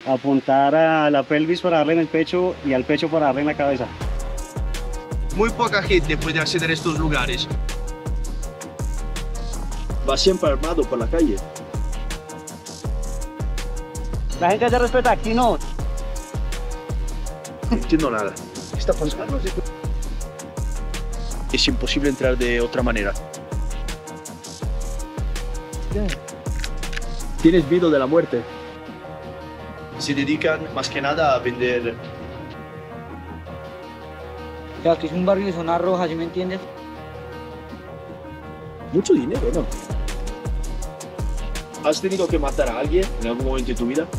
Apuntar a la pelvis para darle en el pecho y al pecho para darle en la cabeza. Muy poca gente puede acceder a estos lugares. Va siempre armado por la calle. La gente se respeta, aquí no. No entiendo nada. ¿Qué está pasando? Es imposible entrar de otra manera. ¿Tienes miedo de la muerte? Se dedican más que nada a vender. O sea, que es un barrio de zona roja, ¿sí me entiendes? Mucho dinero, ¿no? ¿Has tenido que matar a alguien en algún momento de tu vida?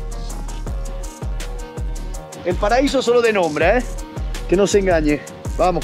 El paraíso solo de nombre, ¿eh? Que no se engañe. Vamos.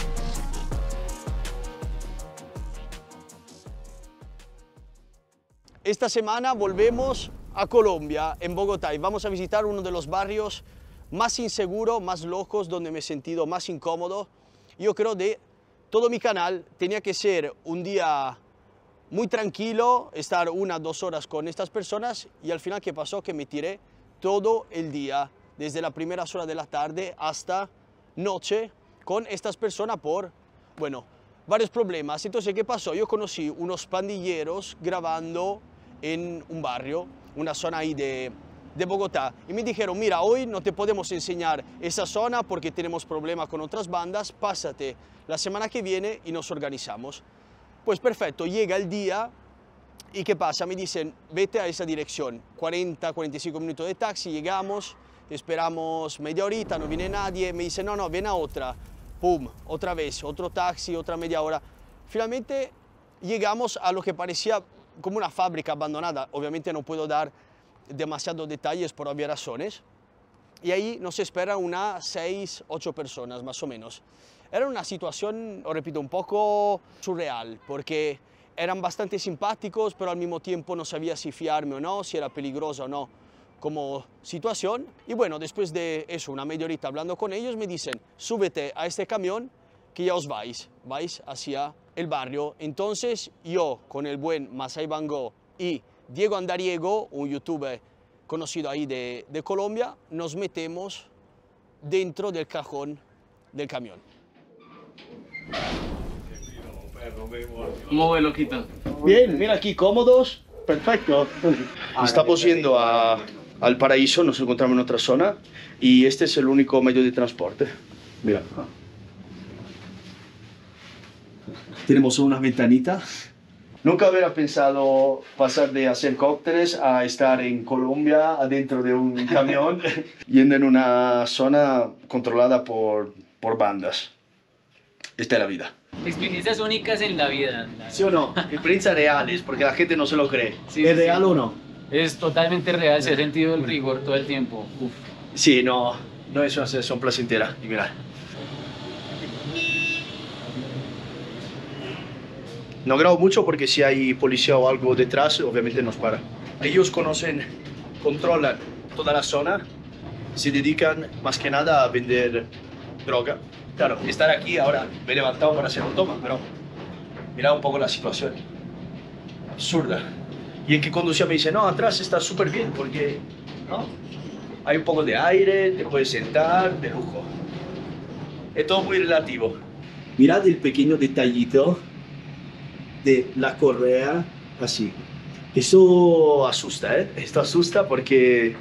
Esta semana volvemos a Colombia, en Bogotá, y vamos a visitar uno de los barrios más inseguros, más locos, donde me he sentido más incómodo. Yo creo de todo mi canal tenía que ser un día muy tranquilo, estar 1 o 2 horas con estas personas, y al final, ¿qué pasó? Que me tiré todo el día, desde las primeras horas de la tarde hasta noche, con estas personas por, bueno, varios problemas. Entonces, ¿qué pasó? Yo conocí unos pandilleros grabando en un barrio, una zona ahí de Bogotá, y me dijeron, mira, hoy no te podemos enseñar esa zona porque tenemos problemas con otras bandas, pásate la semana que viene y nos organizamos. Pues perfecto, llega el día y ¿qué pasa? Me dicen, vete a esa dirección, 40, 45 minutos de taxi, llegamos, esperamos media horita, no viene nadie, me dicen, no, ven a otra, pum, otra vez, otro taxi, otra media hora. Finalmente llegamos a lo que parecía como una fábrica abandonada, obviamente no puedo dar demasiados detalles por obvias razones, y ahí nos esperan unas 6, 8 personas más o menos. Era una situación, os repito, un poco surreal, porque eran bastante simpáticos, pero al mismo tiempo no sabía si fiarme o no, si era peligroso o no como situación. Y bueno, después de eso, una media horita hablando con ellos, me dicen, súbete a este camión que ya os vais hacia el barrio. Entonces yo, con el buen Masai Bango y Diego Andariego, un youtuber conocido ahí de Colombia, nos metemos dentro del cajón del camión. ¿Cómo ve, loquito? Bien, mira aquí, cómodos, perfecto. Estamos yendo al paraíso, nos encontramos en otra zona y este es el único medio de transporte. Mira. Tenemos una ventanita. Nunca hubiera pensado pasar de hacer cócteles a estar en Colombia adentro de un camión yendo en una zona controlada por bandas. Esta es la vida. Experiencias únicas en la vida. ¿Sí o no? Experiencias reales, porque la gente no se lo cree. Sí, ¿Es sí, real o no? Es totalmente real, se ha sentido el rigor todo el tiempo. Uf. Sí, no es una sensación placentera. Y mira. No grabo mucho porque si hay policía o algo detrás, obviamente nos para. Ellos controlan toda la zona, se dedican más que nada a vender droga. Claro, estar aquí ahora me he levantado para hacer un toma, pero mira un poco la situación. Absurda. Y el que conducía me dice, no, atrás está súper bien porque ¿no? Hay un poco de aire, te puedes sentar, de lujo. Es todo muy relativo. Mirad el pequeño detallito de la correa así. Eso asusta, ¿eh? Esto asusta porque,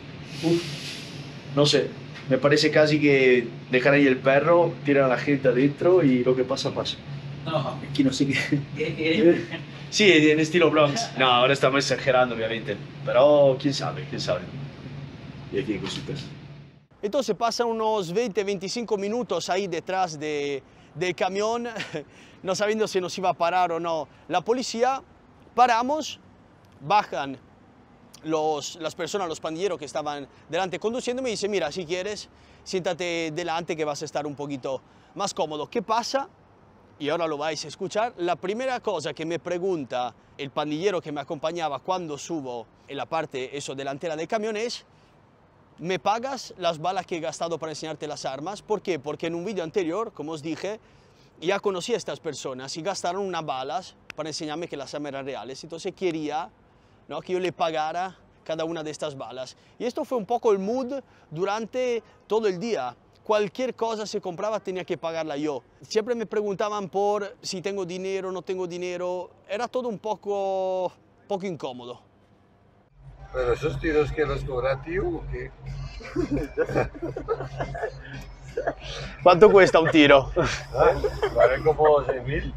no sé, me parece casi que dejar ahí el perro, tiran a la gente adentro y lo que pasa, pasa. No. Aquí no sé qué. Sí, en estilo Bronx. No, ahora estamos exagerando, obviamente. Pero quién sabe, quién sabe. Y aquí hay cositas. Entonces pasan unos 20-25 minutos ahí detrás del camión, no sabiendo si nos iba a parar o no la policía. Paramos, bajan las personas, los pandilleros que estaban delante conduciendo, me dicen, mira, si quieres, siéntate delante que vas a estar un poquito más cómodo. ¿Qué pasa? Y ahora lo vais a escuchar. La primera cosa que me pregunta el pandillero que me acompañaba cuando subo en la parte delantera del camión es, ¿me pagas las balas que he gastado para enseñarte las armas? ¿Por qué? Porque en un vídeo anterior, como os dije, ya conocí a estas personas y gastaron unas balas para enseñarme que las armas eran reales. Entonces quería, ¿no?, que yo le pagara cada una de estas balas. Y esto fue un poco el mood durante todo el día. Cualquier cosa se compraba tenía que pagarla yo. Siempre me preguntaban por si tengo dinero o no tengo dinero. Era todo un poco incómodo. ¿Pero esos tiros que los cobra a ti o qué? ¿Cuánto cuesta un tiro? Valen como 12.000.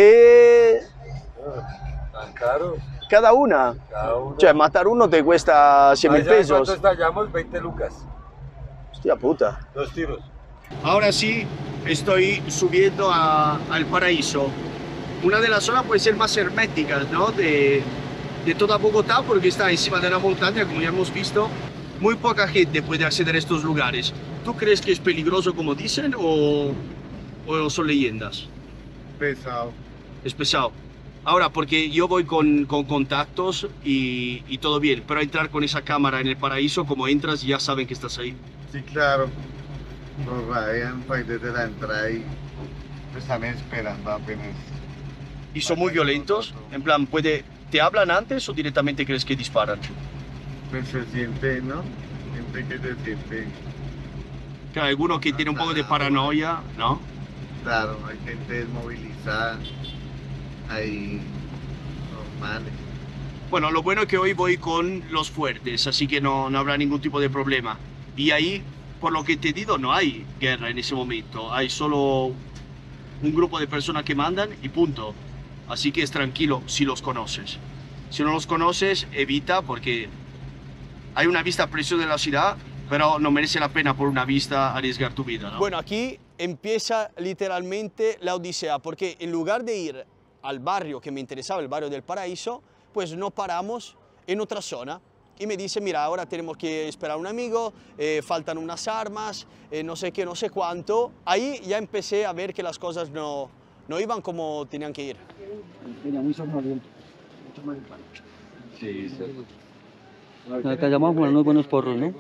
¿Tan caros? Cada una. Cada uno. Cioè, matar uno te cuesta 100.000 ¿Cuántos pesos. estallamos? 20 lucas. Hostia puta. 2 tiros. Ahora sí, estoy subiendo al paraíso. Una de las zonas puede ser más herméticas, ¿no? de toda Bogotá, porque está encima de la montaña, como ya hemos visto. Muy poca gente puede acceder a estos lugares. ¿Tú crees que es peligroso como dicen o son leyendas? Pesado. Es pesado. Ahora, porque yo voy con contactos y todo bien, pero entrar con esa cámara en el paraíso, como entras ya saben que estás ahí. Sí, claro. Nos radian pues, desde la entrada y pues, están esperando apenas. ¿Y son muy violentos? En plan, ¿te hablan antes o directamente crees que disparan? Pues se siente, ¿no? Siente que se siente. Claro, alguno que tiene un poco de paranoia, ¿no? Claro, hay gente desmovilizada. Hay normales. Bueno, lo bueno es que hoy voy con los fuertes, así que no habrá ningún tipo de problema. Y ahí, por lo que he entendido, no hay guerra en ese momento. Hay solo un grupo de personas que mandan y punto. Así que es tranquilo si los conoces. Si no los conoces, evita porque hay una vista preciosa de la ciudad, pero no merece la pena por una vista arriesgar tu vida, ¿no? Bueno, aquí empieza literalmente la odisea, porque en lugar de ir al barrio que me interesaba, el barrio del Paraíso, pues no paramos en otra zona. Y me dice, mira, ahora tenemos que esperar a un amigo, faltan unas armas, no sé qué, no sé cuánto. Ahí ya empecé a ver que las cosas no iban como tenían que ir. Muy somnoliento. Mucho más Sí, sí. Acá llamamos a fumar unos buenos porros, ¿no?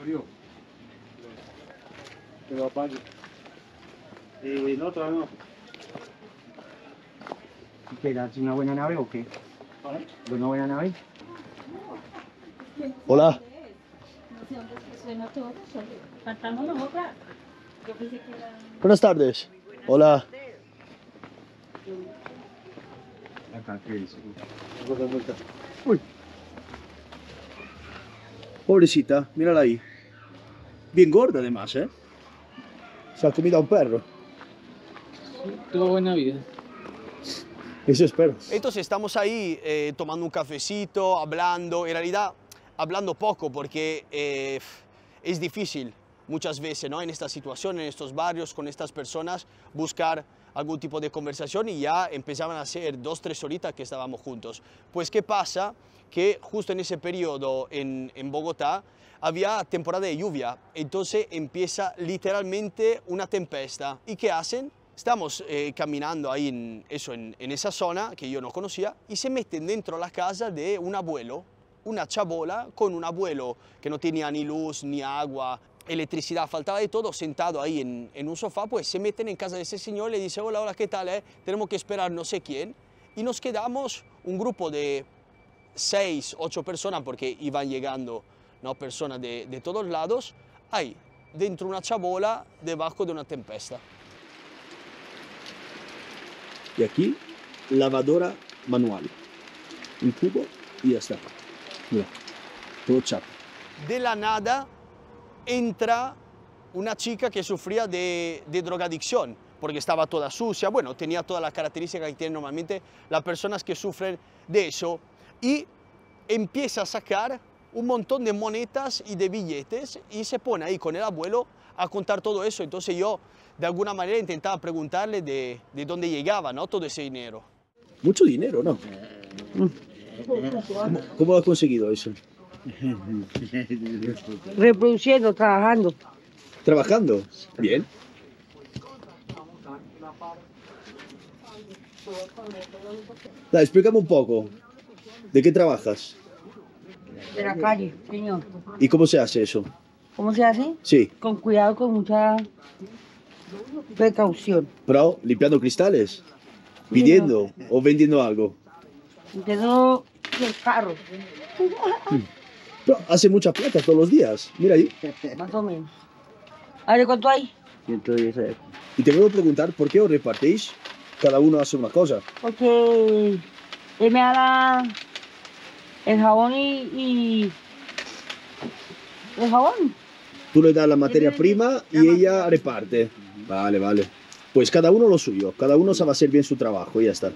Que lo apague. No, todavía no. ¿Qué das una buena nave o qué? ¿Una buena nave? Hola. Buenas tardes. Hola. Acá, ¿qué dice? Uy. Pobrecita, mírala ahí. Bien gorda además, ¿eh? Se ha comido a un perro. Tuvo buena vida. Eso espero. Entonces estamos ahí tomando un cafecito, hablando, en realidad hablando poco porque es difícil muchas veces, ¿no? En esta situación, en estos barrios, con estas personas, buscar algún tipo de conversación y ya empezaban a ser 2-3 horitas que estábamos juntos. Pues ¿qué pasa? Que justo en ese periodo en Bogotá había temporada de lluvia, entonces empieza literalmente una tempesta. ¿Y qué hacen? Estamos caminando ahí en esa zona que yo no conocía y se meten dentro de la casa de un abuelo, una chabola con un abuelo que no tenía ni luz, ni agua, electricidad, faltaba de todo, sentado ahí en un sofá, pues se meten en casa de ese señor, le dice, hola, hola, ¿qué tal? Tenemos que esperar no sé quién. Y nos quedamos un grupo de 6, 8 personas, porque iban llegando, ¿no? Personas de todos lados, ahí, dentro una chabola, debajo de una tempesta. Y aquí, lavadora manual. Un cubo y ya está. Mira, todo chato. De la nada entra una chica que sufría de drogadicción, porque estaba toda sucia, bueno, tenía todas las características que tienen normalmente las personas que sufren de eso, y empieza a sacar un montón de monedas y de billetes y se pone ahí con el abuelo a contar todo eso. Entonces yo de alguna manera intentaba preguntarle de dónde llegaba, ¿no? Todo ese dinero. Mucho dinero, ¿no? ¿Cómo ha conseguido eso? Reproduciendo, trabajando. ¿Trabajando? Bien. Explícame un poco. ¿De qué trabajas? De la calle, señor. ¿Y cómo se hace eso? ¿Cómo se hace? Sí. Con cuidado, con mucha precaución. ¿Pero limpiando cristales? ¿Pidiendo o vendiendo algo? Entiendo los carros. Pero hace mucha plata todos los días, mira ahí. Más o menos. A ver, ¿cuánto hay? 110 euros. Y te voy a preguntar, ¿por qué os repartís? Cada uno hace una cosa. Porque él me da el jabón y el jabón. Tú le das la materia prima y ella reparte. Vale, vale. Pues cada uno lo suyo, cada uno sabe hacer bien su trabajo y ya está.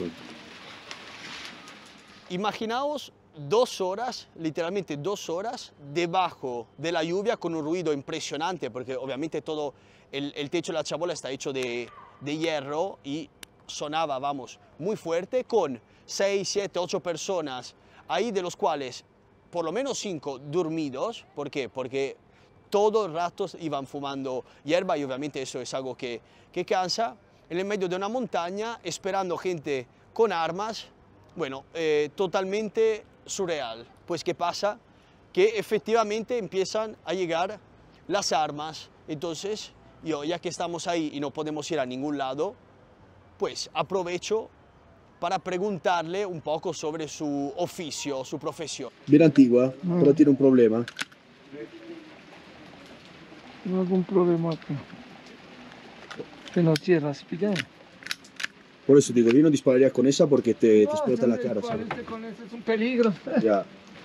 Imaginaos 2 horas, literalmente 2 horas, debajo de la lluvia con un ruido impresionante, porque obviamente todo el techo de la chabola está hecho de hierro y sonaba, vamos, muy fuerte, con 6, 7, 8 personas ahí, de los cuales por lo menos 5 dormidos. ¿Por qué? Porque todo el rato iban fumando hierba y obviamente eso es algo que cansa, en el medio de una montaña, esperando gente con armas. Bueno, totalmente surreal. Pues ¿qué pasa? Que efectivamente empiezan a llegar las armas. Entonces, yo, ya que estamos ahí y no podemos ir a ningún lado, pues aprovecho para preguntarle un poco sobre su oficio, su profesión. Bien antigua, pero tiene un problema. Tengo algún problema que no cierras, ¿pilla? Por eso digo, yo no dispararía con esa porque te explota la cara, ¿sabes? Con ese es un peligro. Ya.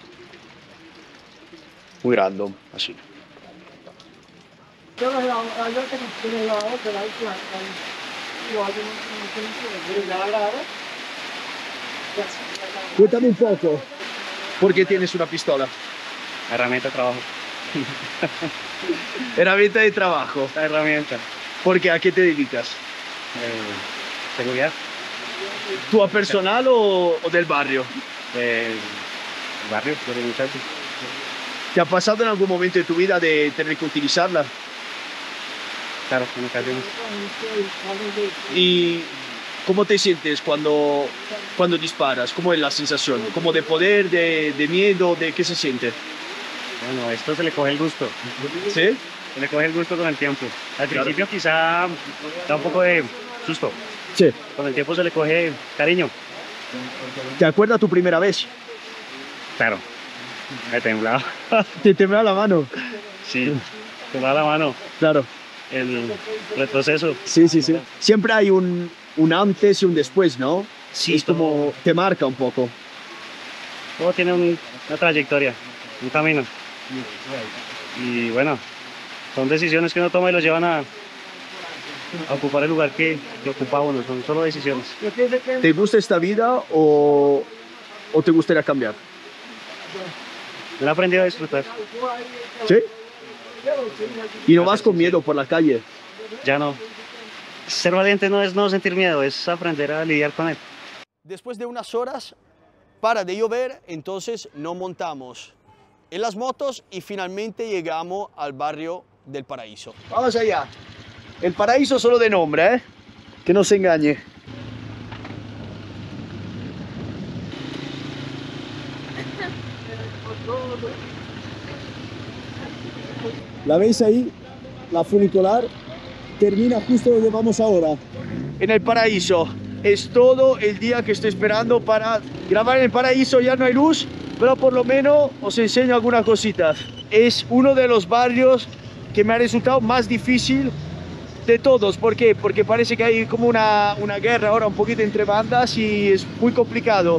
Muy random, así. Cuéntame un poco, ¿por qué tienes una pistola? Herramienta de trabajo. Herramienta de trabajo. Esta herramienta. ¿Por qué? ¿A qué te dedicas? Seguridad. ¿Tú a personal o del barrio? Del barrio, de los muchachos. ¿Te ha pasado en algún momento de tu vida de tener que utilizarla? Claro, en ocasiones. ¿Y cómo te sientes cuando disparas? ¿Cómo es la sensación? ¿Como de poder, de miedo, de qué se siente? Bueno, esto se le coge el gusto. ¿Sí? Se le coge el gusto con el tiempo. Al principio quizá da un poco de susto. Sí. Con el tiempo se le coge cariño. ¿Te acuerdas tu primera vez? Claro, me temblaba. ¿Te temblaba la mano? Sí, temblaba la mano. Claro. El retroceso. Sí, sí, sí. Siempre hay un antes y un después, ¿no? Sí, es como te marca un poco. Todo tiene una trayectoria, un camino. Y bueno, son decisiones que uno toma y lo llevan a ocupar el lugar que ocupa uno. Son solo decisiones. ¿Te gusta esta vida o te gustaría cambiar? Me he aprendido a disfrutar. ¿Sí? ¿Y no vas con miedo por la calle? Ya no. Ser valiente no es no sentir miedo, es aprender a lidiar con él. Después de unas horas, para de llover, entonces nos montamos en las motos y finalmente llegamos al barrio del Paraíso. Vamos allá. El paraíso solo de nombre, ¿eh? Que no se engañe. ¿La veis ahí? La funicular termina justo donde vamos ahora. En el paraíso. Es todo el día que estoy esperando para grabar en el paraíso. Ya no hay luz, pero por lo menos os enseño algunas cositas. Es uno de los barrios que me ha resultado más difícil de todos. ¿Por qué? Porque parece que hay como una guerra ahora un poquito entre bandas y es muy complicado.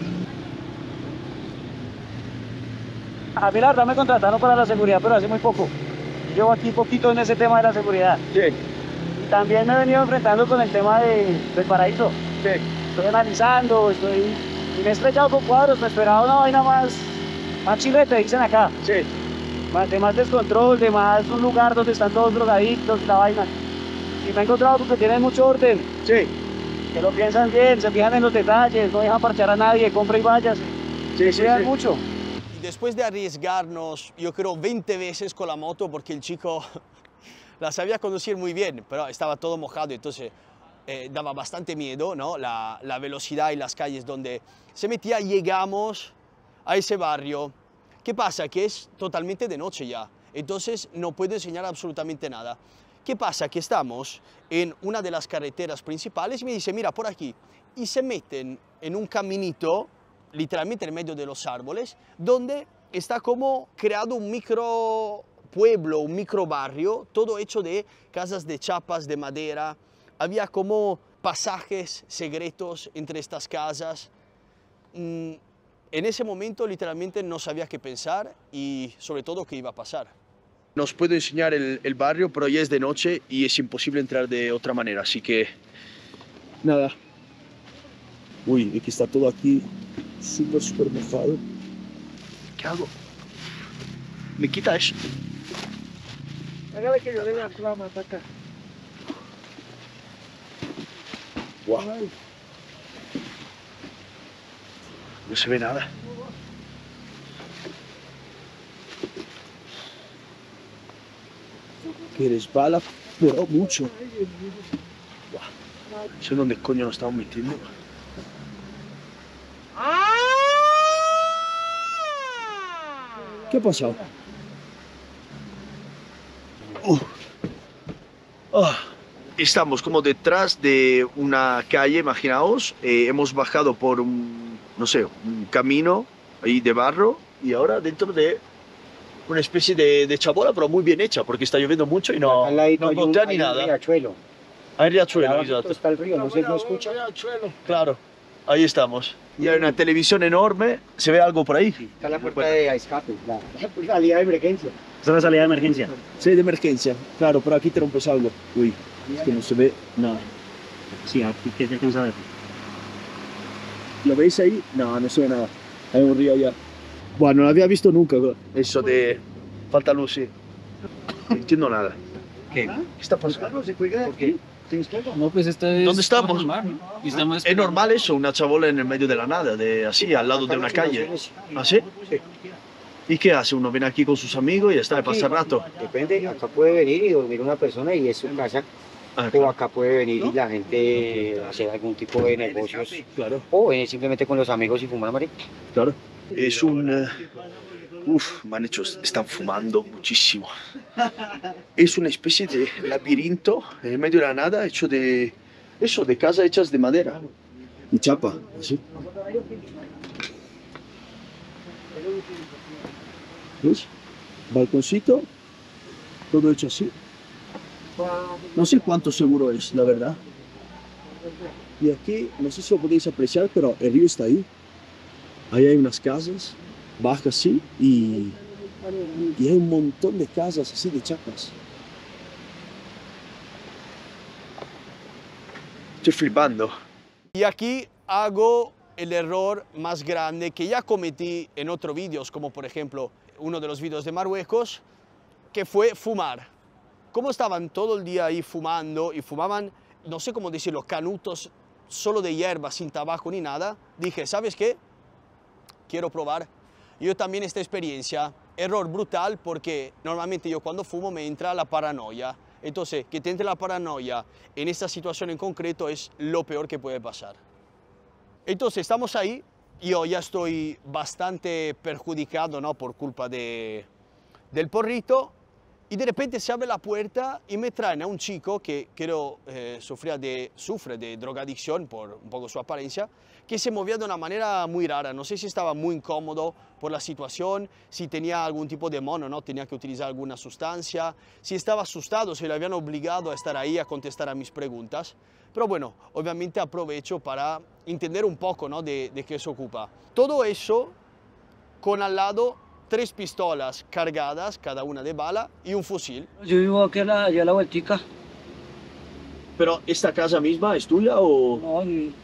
A mí la verdad me contrataron para la seguridad, pero hace muy poco. Llevo aquí poquito en ese tema de la seguridad. Sí. Y también me he venido enfrentando con el tema del paraíso. Sí. Estoy analizando, y me he estrellado con cuadros, me esperaba una vaina más chilete, dicen acá. Sí. De más descontrol, de más un lugar donde están todos drogadictos y la vaina. Y me he encontrado porque tienen mucho orden. Sí. Que lo piensan bien, se fijan en los detalles, no dejan parchar a nadie, compra y vayas. Sí, se cuidan mucho. Y después de arriesgarnos, yo creo 20 veces con la moto, porque el chico la sabía conducir muy bien, pero estaba todo mojado, entonces daba bastante miedo, ¿no? La velocidad y las calles donde se metía. Llegamos a ese barrio. ¿Qué pasa? Que es totalmente de noche ya, entonces no puedo enseñar absolutamente nada. ¿Qué pasa? Que estamos en una de las carreteras principales y me dice, mira, por aquí. Y se meten en un caminito, literalmente en medio de los árboles, donde está como creado un micro pueblo, un micro barrio, todo hecho de casas de chapas, de madera. Había como pasajes secretos entre estas casas. En ese momento literalmente no sabía qué pensar y sobre todo qué iba a pasar. Nos puedo enseñar el barrio, pero ya es de noche y es imposible entrar de otra manera, así que nada. Uy, es que está todo aquí súper mojado. ¿Qué hago? ¿Me quita eso? Hágale que yo le voy a matar acá. Wow. No se ve nada. Que resbala, pero mucho. Wow. No sé dónde coño nos estamos metiendo. ¿Qué ha pasado? Estamos como detrás de una calle, imaginaos. Hemos bajado por un, no sé, un camino ahí de barro y ahora dentro de una especie de chabola, pero muy bien hecha, porque está lloviendo mucho y no gotea ni nada. Riachuelo. Hay riachuelo, Allá exacto. está el río, no se escucha. Claro, ahí estamos. Y hay una televisión enorme. ¿Se ve algo por ahí? Está la puerta de escape, la salida de emergencia. Esa es la salida de emergencia. Sí, de emergencia. Claro, pero aquí te rompes algo. Uy, es que no se ve nada. Sí, aquí que se alcanza a ver. ¿Lo veis ahí? No, no se ve nada. Hay un río allá. Bueno, no lo había visto nunca. Eso de falta luz, sí. No entiendo nada. ¿Qué? ¿Qué está pasando? ¿Por qué? No, pues esta es... ¿Dónde estamos? Mar, ¿no? Y estamos Es normal eso, una chabola en el medio de la nada, así, al lado de una calle. ¿Así? ¿Y qué hace? Uno viene aquí con sus amigos y ya está, pasa rato. Depende, acá puede venir y dormir una persona y es su casa. Ah, O claro. acá puede venir y la gente hacer algún tipo de negocios. Claro, O simplemente con los amigos y fumar marihuana. claro. Es un... me han hecho, están fumando muchísimo. Es una especie de laberinto en el medio de la nada, hecho de... Eso, de casas hechas de madera. Y chapa, así. ¿Ves? Balconcito, todo hecho así. No sé cuánto seguro es, la verdad. Y aquí, no sé si lo podéis apreciar, pero el río está ahí. Ahí hay unas casas, baja así, y hay un montón de casas así de chapas. Estoy flipando. Y aquí hago el error más grande que ya cometí en otros vídeos, como por ejemplo uno de los vídeos de Marruecos, que fue fumar. Como estaban todo el día ahí fumando y fumaban, no sé cómo decirlo, canutos solo de hierba, sin tabaco ni nada, dije, ¿sabes qué? Quiero probar yo también esta experiencia. Error brutal porque normalmente yo cuando fumo me entra la paranoia. Entonces, que te entre la paranoia en esta situación en concreto es lo peor que puede pasar. Entonces, estamos ahí. Yo ya estoy bastante perjudicado, ¿no? Por culpa del porrito. Y de repente se abre la puerta y me traen a un chico que creo sufre de drogadicción por un poco su apariencia, que se movía de una manera muy rara. No sé si estaba muy incómodo por la situación, si tenía algún tipo de mono, ¿no? Tenía que utilizar alguna sustancia, si estaba asustado, si le habían obligado a estar ahí a contestar a mis preguntas. Pero bueno, obviamente aprovecho para entender un poco, ¿no? de qué se ocupa. Todo eso con al lado 3 pistolas cargadas, cada una de bala, y un fusil. Yo vivo aquí allá a la vueltica. ¿Pero esta casa misma es tuya o...? No,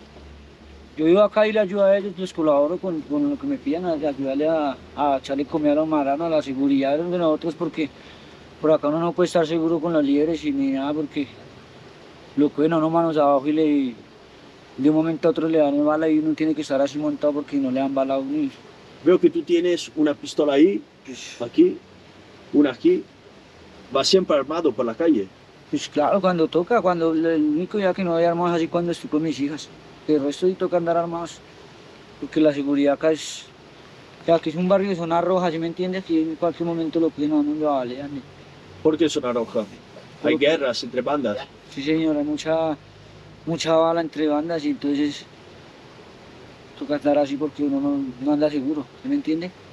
yo vivo acá y le ayudo a ellos, les colaboro con lo que me pidan, a ayudarle a echarle comida a los marranos, a la seguridad de nosotros, porque por acá uno no puede estar seguro con los líderes y ni nada, porque lo cogen a uno manos abajo y de un momento a otro le dan bala y uno tiene que estar así montado porque no le dan bala a uno. Veo que tú tienes una pistola ahí, aquí, una aquí. Vas siempre armado por la calle. Pues claro, cuando toca, el único día que no voy armado es así cuando estoy con mis hijas. El resto sí toca andar armados, porque la seguridad acá es... O sea, que es un barrio de zona roja, ¿sí me entiendes? Y en cualquier momento lo que no lo balean. ¿Por qué zona roja? Hay guerras entre bandas. Sí, señor, hay mucha bala entre bandas y entonces toca estar así porque uno no anda seguro, ¿sí me entiende?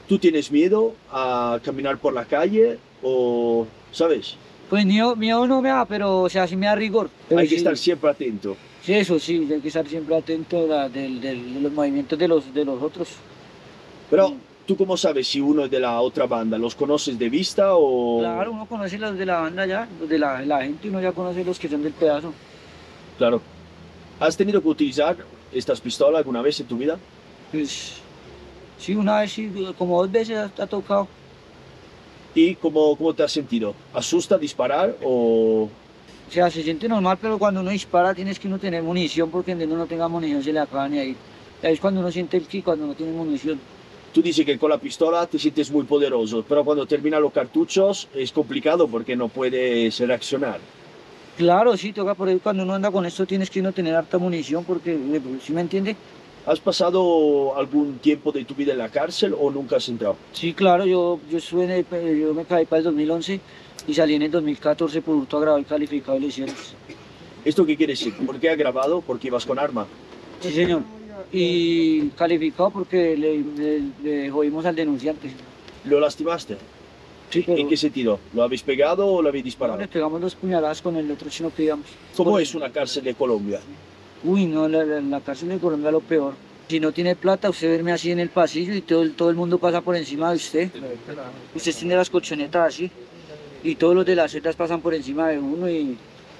¿Tú tienes miedo a caminar por la calle o, sabes? Pues miedo no me da, pero o sea, sí me da rigor. Pero Hay que sí, estar siempre atento. sí, eso sí, hay que estar siempre atento de los movimientos de los otros. Pero, ¿tú cómo sabes si uno es de la otra banda? ¿Los conoces de vista o...? Claro, uno conoce los de la banda ya, los de la gente, uno ya conoce los que son del pedazo. Claro. ¿Has tenido que utilizar estas pistolas alguna vez en tu vida? Pues sí, una vez sí, como 2 veces ha tocado. ¿Y cómo te has sentido? ¿Asusta disparar o...? O sea, se siente normal, pero cuando uno dispara tienes que uno tener munición, porque donde uno no tenga munición se le acaban de ir. Ahí es cuando uno siente el kick, cuando no tiene munición. Tú dices que con la pistola te sientes muy poderoso, pero cuando terminan los cartuchos es complicado porque no puedes reaccionar. Claro, sí, toca por ahí, cuando uno anda con esto tienes que uno tener harta munición, porque, ¿sí me entiende? ¿Has pasado algún tiempo de tu vida en la cárcel o nunca has entrado? Sí, claro, yo me caí para el 2011 y salí en el 2014 por hurto agravado y calificado de lesiones. ¿Esto qué quiere decir? ¿Por qué agravado? Porque ibas con arma. Sí, señor. Y calificado porque le jodimos al denunciante. ¿Lo lastimaste? Sí, pero ¿En qué sentido? ¿Lo habéis pegado o lo habéis disparado? le pegamos 2 puñaladas con el otro chino que íbamos. ¿Cómo es una cárcel de Colombia? Uy, no, la cárcel de Colombia es lo peor. Si no tiene plata, usted verme así en el pasillo y todo el mundo pasa por encima de usted. Usted tiene las colchonetas así y todos los de las celdas pasan por encima de uno y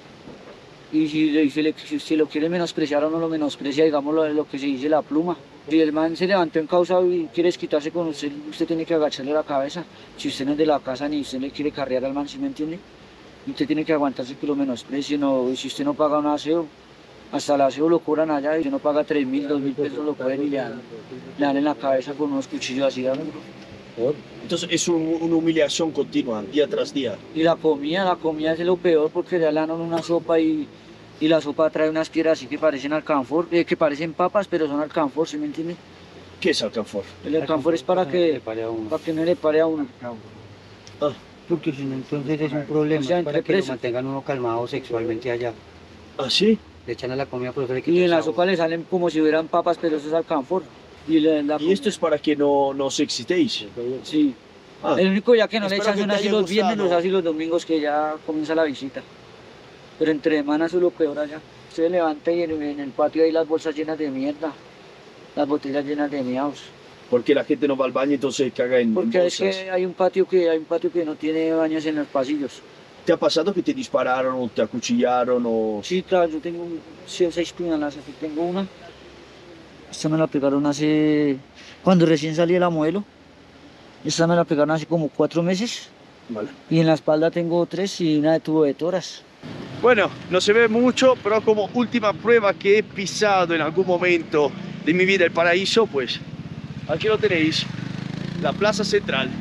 si lo quiere menospreciar o no lo menosprecia, digamos lo que se dice la pluma. Si el man se levantó en causa y quiere quitarse con usted, usted tiene que agacharle la cabeza. Si usted no es de la casa ni usted le quiere carrear al man, ¿sí me entiende? Usted tiene que aguantarse que lo menosprecie, no, y si usted no paga un aseo, hasta el aseo lo cobran allá y si no paga 3.000, 2.000 pesos lo cogen y le dan en la cabeza con unos cuchillos así. Entonces es una humillación continua, día tras día. Y la comida es lo peor porque le dan una sopa y la sopa trae unas piedras así que parecen alcanfor, que parecen papas, pero son alcanfor, ¿sí me entiende? ¿Qué es alcanfor? El alcanfor es para que no le pare a uno. Ah, Porque si no, entonces es un problema, O sea, es para entre que lo presos. mantengan uno calmado sexualmente allá. ¿ah, sí? Le echan a la comida, por eso le Y quitan en la sabor. sopa le salen como si hubieran papas, pero eso es alcanfor. Y esto es para que no os excitéis. Sí. Ah, El único día que no le Espero echan que son te así haya los viernes, gustado. los así los domingos que ya comienza la visita. Pero entre semanas es lo peor allá. Usted se levanta y en el patio hay las bolsas llenas de mierda, las botellas llenas de miaos. porque la gente no va al baño, entonces caga en Porque es bolsas. que hay un patio que no tiene baños en los pasillos. ¿Te ha pasado que te dispararon o te acuchillaron o...? Sí, claro, yo tengo 6 puñaladas, aquí tengo una. Esta me la pegaron cuando recién salí de la modelo. Esta me la pegaron hace como 4 meses. Vale. Y en la espalda tengo 3 y una de tubo de toras. Bueno, no se ve mucho, pero como última prueba que he pisado en algún momento de mi vida el paraíso, pues aquí lo tenéis, la plaza central.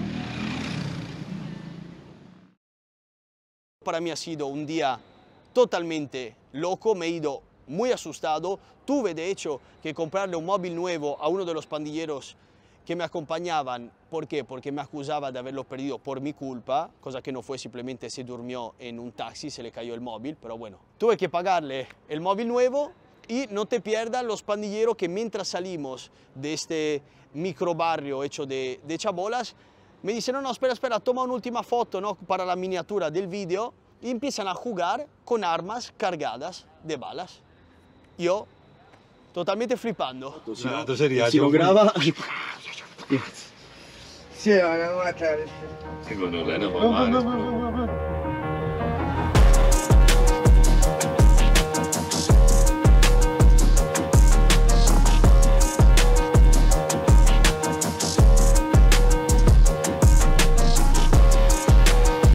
Para mí ha sido un día totalmente loco, me he ido muy asustado. Tuve de hecho que comprarle un móvil nuevo a uno de los pandilleros que me acompañaban. ¿Por qué? Porque me acusaba de haberlo perdido por mi culpa, cosa que no fue, simplemente se durmió en un taxi, se le cayó el móvil, pero bueno. Tuve que pagarle el móvil nuevo y no te pierdas los pandilleros que mientras salimos de este microbarrio hecho de chabolas, me dicen, no, espera, toma una última foto, ¿no?, para la miniatura del vídeo, y empiezan a jugar con armas cargadas de balas. Yo, totalmente flipando. sería Si lo graba... Se van a matar. Secondo lei non va male.